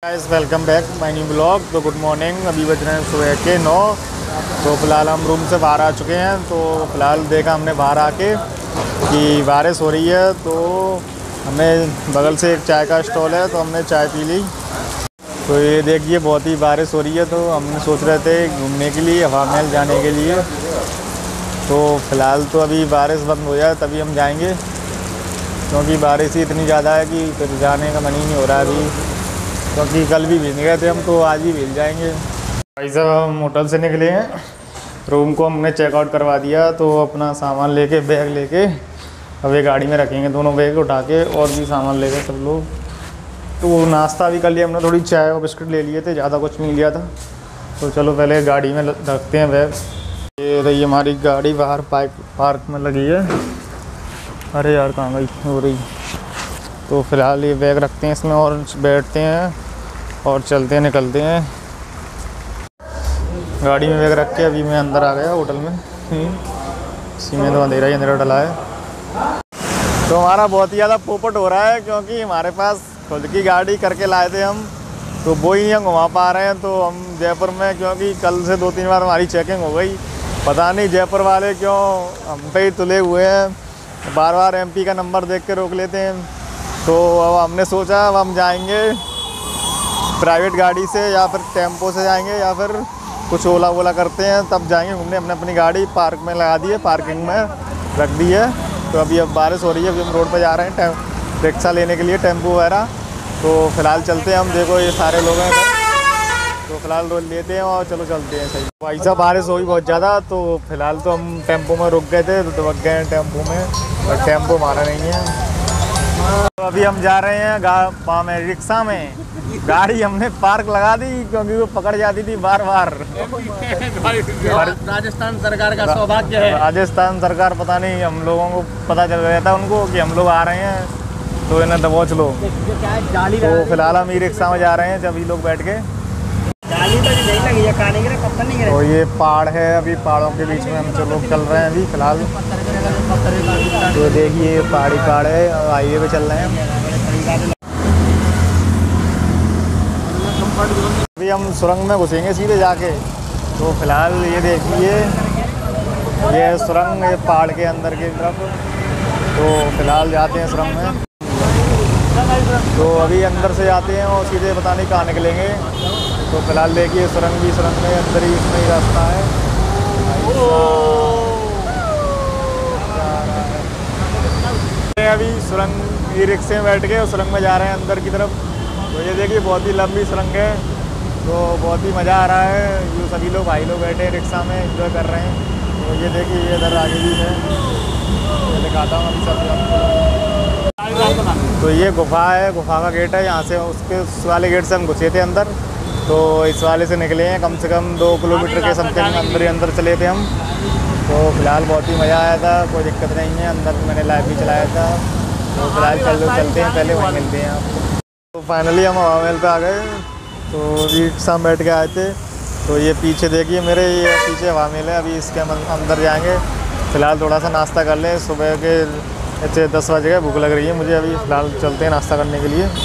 Guys welcome back my new blog. तो good morning, अभी बज रहे हैं सुबह के 9। तो फ़िलहाल हम रूम से बाहर आ चुके हैं। तो फ़िलहाल देखा हमने बाहर आके कि बारिश हो रही है, तो हमें बगल से एक चाय का स्टॉल है तो हमने चाय पी ली। तो ये देखिए बहुत ही बारिश हो रही है, तो हम सोच रहे थे घूमने के लिए, हवा महल जाने के लिए। तो फ़िलहाल तो अभी बारिश बंद हो जाए तभी हम जाएंगे, क्योंकि बारिश ही इतनी ज़्यादा है कि फिर जाने का मन ही नहीं हो रहा है अभी, क्योंकि कल भी भीग गए थे हम, तो आज ही भीग जाएंगे। भाई साहब हम होटल से निकले हैं, रूम को हमने चेकआउट करवा दिया। तो अपना सामान लेके, बैग लेके अब ये गाड़ी में रखेंगे, दोनों बैग उठा के, और भी सामान लेके सब लोग। तो नाश्ता भी कर लिया हमने, थोड़ी चाय और बिस्किट ले लिए थे, ज़्यादा कुछ नहीं लिया था। तो चलो पहले गाड़ी में रखते हैं बैग। ये रही हमारी गाड़ी बाहर पार्क में लगी है। अरे यार कहाँ गई हो रही। तो फ़िलहाल ये बैग रखते हैं इसमें और बैठते हैं और चलते हैं, निकलते हैं। गाड़ी में बैग रख के अभी मैं अंदर आ गया होटल में। इसी में तो अंधेरा ही अंधेरा डला है। तो हमारा बहुत ही ज़्यादा पोपट हो रहा है, क्योंकि हमारे पास खुद की गाड़ी करके लाए थे हम, तो वो ही हम घुमा पा रहे हैं। तो हम जयपुर में, क्योंकि कल से 2-3 बार हमारी चेकिंग हो गई, पता नहीं जयपुर वाले क्यों हम पे ही तुले हुए हैं, बार बार एमपी का नंबर देख के रोक लेते हैं। तो अब हमने सोचा अब हम जाएंगे प्राइवेट गाड़ी से, या फिर टेम्पो से जाएंगे, या फिर कुछ ओला वोला करते हैं, तब जाएंगे घूमने। हमने अपनी गाड़ी पार्क में लगा दी है, पार्किंग में रख दी है। तो अभी अब बारिश हो रही है, अभी हम रोड पर जा रहे हैं रिक्शा लेने के लिए, टेम्पो वगैरह। तो फ़िलहाल चलते हैं हम, देखो ये सारे लोग हैं, तो फ़िलहाल रोड लेते हैं और चलो चलते हैं। सही भाई साहब बारिश हो गई बहुत ज़्यादा, तो फ़िलहाल तो हम टेम्पो में रुक गए थे, तो रुक गए हैं टेम्पो में, और टेम्पो हमारा नहीं है। तो अभी हम जा रहे हैं रिक्शा में। गाड़ी हमने पार्क लगा दी, क्योंकि वो पकड़ जाती थी बार बार। राजस्थान सरकार का सौभाग्य है। राजस्थान सरकार, पता नहीं, हम लोगों को पता चल गया था उनको कि हम लोग आ रहे हैं, तो इन्हें दबोच लो। तो फिलहाल हम ई रिक्शा में जा रहे हैं, सभी लोग बैठ के। तो ये पहाड़ है, अभी पहाड़ों के बीच में हम लोग चल रहे हैं अभी फ़िलहाल। तो देखिए पहाड़ी पहाड़ है, हाईवे पे चल रहे हैं। अभी हम सुरंग में घुसेंगे सीधे जाके। तो फ़िलहाल ये देखिए, ये सुरंग, ये पहाड़ के अंदर की तरफ। तो फ़िलहाल जाते हैं सुरंग में। तो अभी अंदर से जाते हैं और सीधे पता नहीं कहाँ निकलेंगे। तो फ़िलहाल देखिए सुरंग भी, सुरंग में अंदर ही, इसमें ही रास्ता है। अभी सुरंग ई रिक्शे में बैठ के और सुरंग में जा रहे हैं अंदर की तरफ। तो ये देखिए बहुत ही लंबी सुरंग है, तो बहुत ही मज़ा आ रहा है। ये सभी लोग, भाई लोग बैठे हैं रिक्शा में, एंजॉय कर रहे हैं। तो ये देखिए ये इधर आगे भी है, ये दिखाता हूँ अभी सब। तो ये गुफा है, गुफा का गेट है, यहाँ से उसके उस वाले गेट से हम घुसे थे अंदर। तो इस वाले से निकले हैं, कम से कम 2 किलोमीटर के समथिंग अंदर ही अंदर चले थे हम। तो फ़िलहाल बहुत ही मज़ा आया था, कोई दिक्कत नहीं है। अंदर मैंने लाइव भी चलाया था। तो फ़िलहाल चलते हैं, पहले वहीं मिलते हैं आपको। तो फाइनली हम हवा महल पे आ गए। तो रिक्शा में बैठ के आए थे। तो ये पीछे देखिए मेरे, ये पीछे हवा महल है, अभी इसके हम अंदर जाएंगे। फ़िलहाल थोड़ा सा नाश्ता कर लें, सुबह के 10 बज गए, भूख लग रही है मुझे अभी। फ़िलहाल चलते हैं नाश्ता करने के लिए।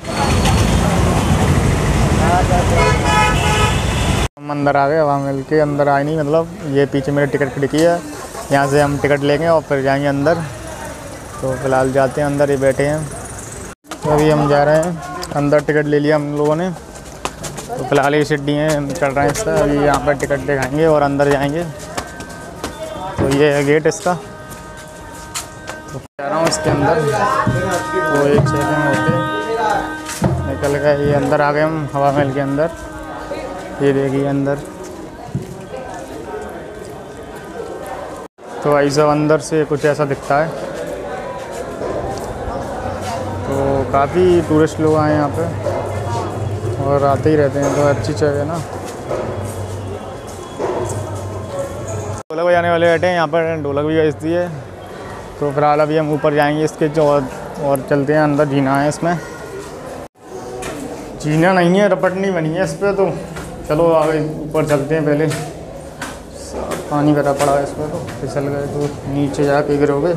हम अंदर आ गए, हवा महल के अंदर आए नहीं, मतलब ये पीछे मेरे टिकट खिड़की है, यहाँ से हम टिकट लेंगे और फिर जाएंगे अंदर। तो फ़िलहाल जाते हैं अंदर, ही बैठे हैं। तो अभी हम जा रहे हैं अंदर, टिकट ले लिया हम लोगों ने। तो फ़िलहाल ये सीढ़ी हैं, चल रहे हैं इसका, अभी यहाँ पर टिकट दिखाएंगे और अंदर जाएंगे। तो ये है गेट इसका, तो जा रहा हूँ इसके अंदर। तो एक सेकंड होते निकल गए, ये अंदर आ गए हम हवा महल के अंदर। ये देखिए अंदर। तो ऐसा अंदर से कुछ ऐसा दिखता है। तो काफ़ी टूरिस्ट लोग आए हैं यहाँ पे, और आते ही रहते हैं, तो अच्छी जगह है ना। ढोलक बजाने वाले बैठे हैं यहाँ पर, ढोलक भी बजती है। तो फिलहाल अभी हम ऊपर जाएंगे इसके, जो और चलते हैं अंदर। जीना है इसमें, जीना नहीं है, रपटनी बनी है इस पर। तो चलो आगे ऊपर चलते हैं। पहले पानी भरा पड़ा है इस पर, तो फिसल गए तो नीचे जाके गिरोगे।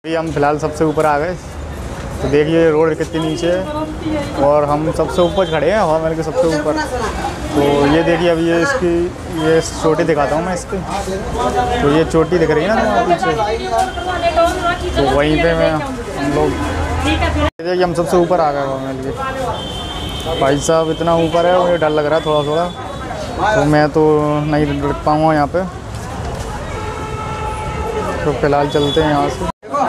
ये हम फ़िलहाल सबसे ऊपर आ गए। तो देखिए रोड कितनी नीचे है और हम सबसे ऊपर खड़े हैं, हवा महल के सबसे ऊपर। तो ये देखिए अभी ये इसकी ये चोटी दिखाता हूँ मैं इसकी। तो ये चोटी दिख रही है ना पीछे, तो वहीं पे मैं हम लोग देखिए हम सबसे ऊपर आ गए हवा महल के। भाई साहब इतना ऊपर है, मुझे डर लग रहा है थोड़ा थोड़ा, तो मैं तो नहीं रुक पाऊँगा यहाँ पे। तो फिलहाल चलते हैं यहाँ से।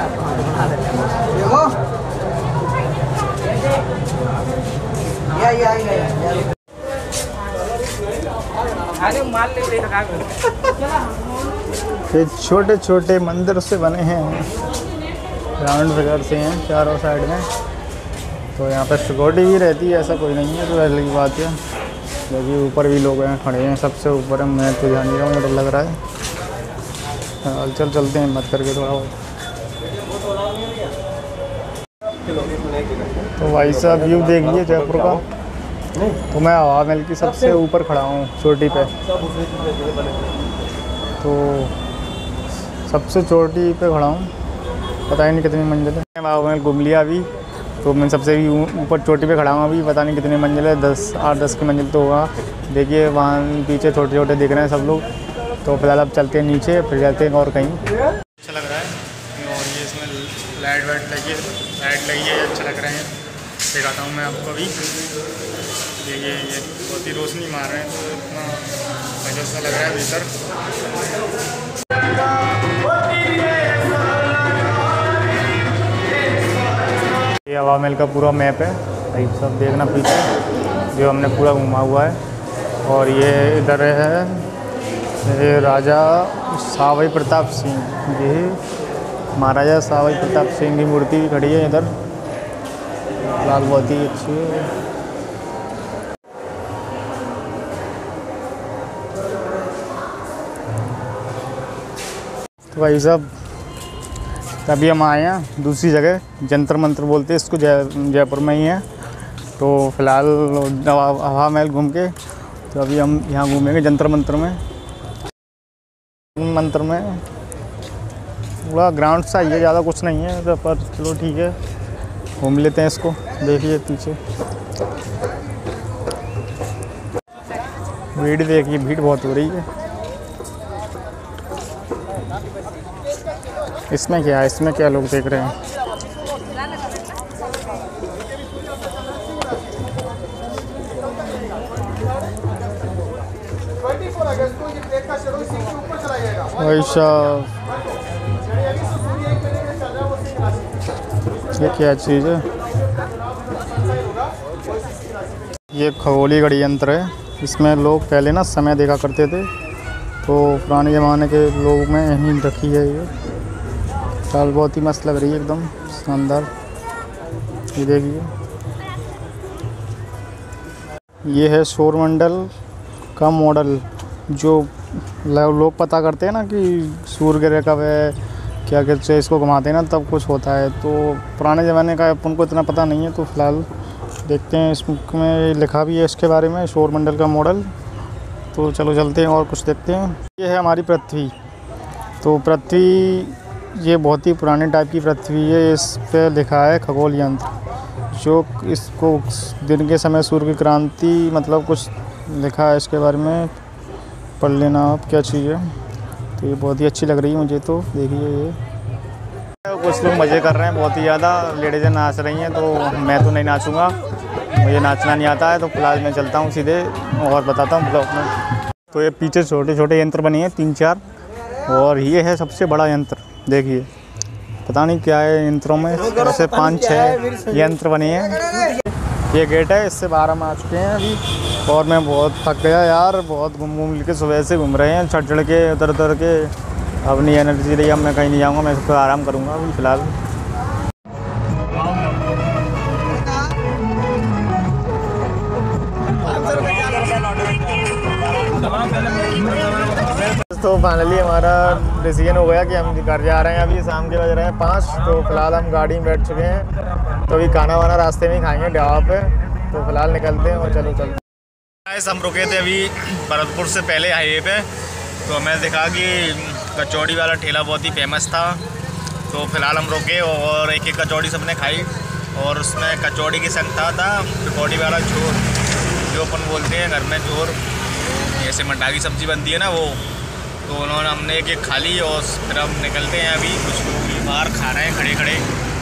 ये छोटे छोटे मंदिर से बने हैं, राउंड फिगर से हैं चारों साइड में। तो यहाँ पर सिक्योरिटी भी रहती है, ऐसा कोई नहीं है, तो अलग की बात है। क्योंकि ऊपर भी लोग हैं खड़े हैं, सबसे ऊपर है, मैं तो जान नहीं रहा हूँ, मुझे डर लग रहा है। चलते हैं मत करके थोड़ा बहुत। तो भाई साहब व्यू देखिए जयपुर का। तो मैं हवा महल की सबसे ऊपर खड़ा हूँ चोटी पे। तो सबसे चोटी पे खड़ा हूँ, पता ही नहीं कितनी मंजिल है। हवा महल घूम लिया अभी, तो मैं सबसे भी ऊपर चोटी पे खड़ा हूँ अभी, पता नहीं कितनी मंजिल है, 8-10 की मंजिल तो होगा। देखिए वहाँ पीछे छोटे छोटे दिख रहे हैं सब लोग। तो फिलहाल अब चलते हैं नीचे, फिर जाते हैं और कहीं। अच्छा लग रहा है और ये इसमें लाइट लगी है, अच्छा लग रहे हैं। दिखाता हूँ मैं आपको अभी। ये बहुत ही रोशनी मार रहे हैं, तो इतना मज़ा सा लग रहा है भीतर। ये हवा महल का पूरा मैप है भाई सब, देखना पीछे जो हमने पूरा घूमा हुआ है। और ये इधर है ये राजा सावई प्रताप सिंह, ये महाराजा सावई प्रताप सिंह की मूर्ति भी खड़ी है इधर, लाल बहुत ही अच्छी है। तो भाई साहब अभी हम आए हैं दूसरी जगह, जंतर मंतर बोलते हैं इसको, जयपुर में ही है। तो फिलहाल हवा महल घूम के तो अभी हम यहाँ घूमेंगे जंतर मंतर में। मंत्र में पूरा ग्राउंड सा ही है, ज़्यादा कुछ नहीं है तो, पर चलो ठीक है घूम लेते हैं इसको। देखिए पीछे भीड़, देखिए भीड़ बहुत हो रही है। इसमें क्या है, इसमें क्या लोग देख रहे हैं। वैसा ये क्या चीज़ है, ये खगोलीय घड़ी यंत्र है। इसमें लोग पहले ना समय देखा करते थे, तो पुराने ज़माने के लोग में यहीं रखी है ये। चाल बहुत ही मस्त लग रही है, एकदम शानदार। ये देखिए ये है सौरमंडल का मॉडल, जो लोग पता करते हैं ना कि सूर्य ग्रह कब है, क्या कहते हैं, इसको घुमाते हैं ना तब कुछ होता है। तो पुराने ज़माने का अपन को इतना पता नहीं है, तो फिलहाल देखते हैं। इसमें लिखा भी है इसके बारे में, सौरमंडल का मॉडल। तो चलो चलते हैं और कुछ देखते हैं। ये है हमारी पृथ्वी। तो पृथ्वी ये बहुत ही पुराने टाइप की पृथ्वी है। इस पे लिखा है खगोल यंत्र, जो इसको दिन के समय सूर्य की क्रांति मतलब कुछ लिखा है इसके बारे में, पढ़ लेना आप क्या चीज़ है। तो ये बहुत ही अच्छी लग रही है मुझे। तो देखिए ये कुछ लोग मज़े कर रहे हैं बहुत ही ज़्यादा, लेडीज़ें नाच रही हैं। तो मैं तो नहीं नाचूँगा, मुझे नाचना नहीं आता है। तो फिलहाल मैं चलता हूँ सीधे और बताता हूँ ब्लॉग में। तो ये पीछे छोटे छोटे यंत्र बने हैं 3-4, और ये है सबसे बड़ा यंत्र। देखिए पता नहीं क्या है यंत्रों में, ऐसे 5-6 यंत्र बने हैं। ये गेट है, इससे बाहर हम आ चुके हैं अभी। और मैं बहुत थक गया यार, बहुत घूम के सुबह से घूम रहे हैं, चढ़ के उतर के। अब नहीं एनर्जी रही, अब मैं कहीं नहीं जाऊँगा, मैं इसको आराम करूँगा अभी फ़िलहाल। तो फाइनली हमारा डिसीजन हो गया कि हम घर जा रहे हैं। अभी शाम के बज रहे हैं 5। तो फिलहाल हम गाड़ी में बैठ चुके हैं, तो अभी खाना वाना रास्ते में ही खाएंगे ढाबा पे। तो फिलहाल निकलते हैं और चलो चलते हैं। हम रुके थे अभी भरतपुर से पहले हाईवे पे, तो हमें देखा कि कचौड़ी वाला ठेला बहुत ही फेमस था। तो फिलहाल हम रुके और एक कचौड़ी सबने खाई और उसमें कचौड़ी के संग था पकौड़ी वाला झोर, जो अपन बोलते हैं घर में झोर, जैसे मट्टा की सब्ज़ी बनती है ना वो। तो उन्होंने हमने एक खा ली और फिर हम निकलते हैं। अभी कुछ लोग बाहर खा रहे हैं खड़े खड़े।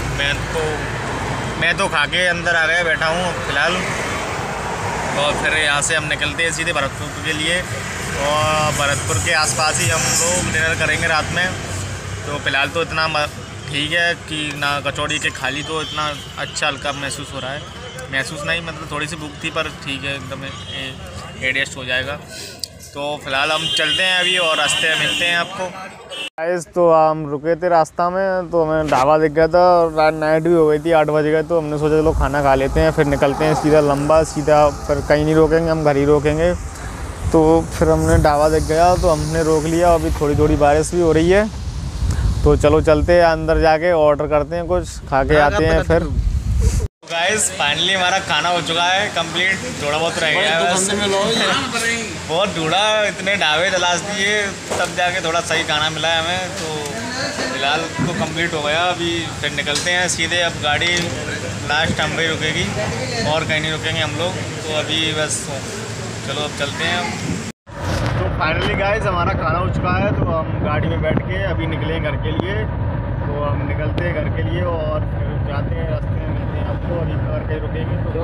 मैं तो खा के अंदर आ गया बैठा हूँ फ़िलहाल। और फिर यहाँ से हम निकलते हैं सीधे भरतपुर के लिए और भरतपुर के आसपास ही हम लोग डिनर करेंगे रात में। तो फ़िलहाल तो इतना ठीक है कि ना कचौड़ी के खा ली तो इतना अच्छा हल्का महसूस हो रहा है। महसूस नहीं मतलब थोड़ी सी भूख थी पर ठीक है, एकदम एडजस्ट हो जाएगा। तो फ़िलहाल हम चलते हैं अभी और रास्ते में मिलते हैं आपको। गाइस तो हम रुके थे रास्ता में, तो हमें ढाबा दिख गया था और रात नाइट भी हो गई थी, 8 बज गए। तो हमने सोचा चलो खाना खा लेते हैं फिर निकलते हैं सीधा लंबा सीधा, फिर कहीं नहीं रोकेंगे, हम घर ही रोकेंगे। तो फिर हमने ढाबा दिख गया तो हमने रोक लिया। अभी थोड़ी थोड़ी बारिश भी हो रही है तो चलो चलते हैं अंदर, जाके ऑर्डर करते हैं, कुछ खा के आते हैं फिर। गाइस फाइनली हमारा खाना हो चुका है कंप्लीट, थोड़ा बहुत रह गया है बस। बहुत ढूंढा, इतने ढाबे तलाश दिए तब जाके थोड़ा सही खाना मिला है हमें। तो फिलहाल तो कंप्लीट हो गया। अभी फिर निकलते हैं सीधे। अब गाड़ी लास्ट हम पे रुकेगी और कहीं नहीं रुकेंगे हम लोग। तो अभी बस चलो अब चलते हैं हम। तो फाइनली गाइस हमारा खाना हो चुका है, तो हम गाड़ी में बैठ के अभी निकले घर के लिए। तो हम निकलते हैं घर के लिए और फिर जाते हैं, रास्ते में मिलते हैं आपको। अभी घर कहीं रुकेंगे तो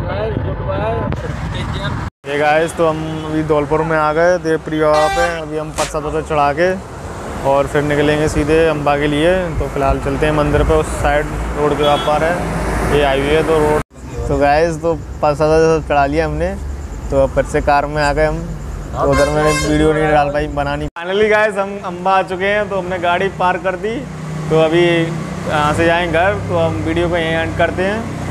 ये गाइस तो हम अभी धौलपुर में आ गए देवप्रिय पे। अभी हम प्रसाद चढ़ा के और फिर निकलेंगे सीधे अम्बा के लिए। तो फिलहाल चलते हैं मंदिर पे, उस साइड रोड के पार है ये हाईवे है तो रोड। तो गाइस तो प्रसाद चढ़ा लिया हमने, तो फिर से कार में आ गए हम। तो उधर मैंने वीडियो नहीं डाल पाई बनानी। फाइनली गाइस हम अम्बा आ चुके हैं, तो हमने गाड़ी पार्क कर दी। तो अभी यहाँ से जाएँ घर, तो हम वीडियो को यहीं एंड करते हैं।